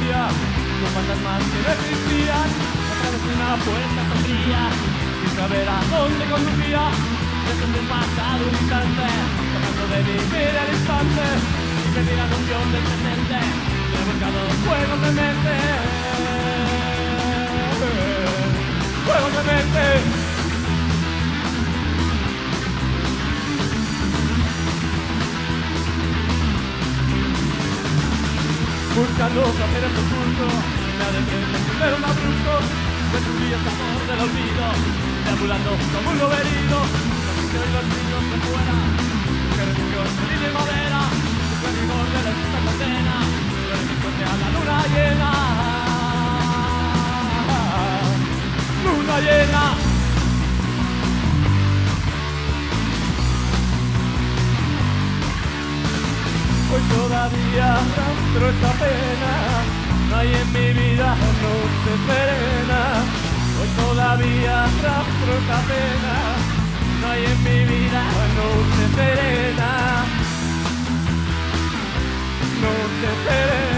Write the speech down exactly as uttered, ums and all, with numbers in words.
día, los fantasmas que no existían, a través de una puerta sombría, sin saber a dónde conducía, desde un pasado un instante, tratando de vivir el instante, y perdí la noción del presente, y he buscado juegos de mente, juegos de mente. Buscando placeres ocultos, me adentré en senderos abruptos, descubrí el sabor del olvido, deambulando como un lobo herido, los y los niños de fuera, busqué refugio en línea y madera, busqué el rigor de la esta condena, yo le mi suerte a la luna llena, luna llena. Hoy todavía arrastro esta pena, no hay en mi vida noche serena. Hoy todavía arrastro esta pena, no hay en mi vida noche serena. Noche serena.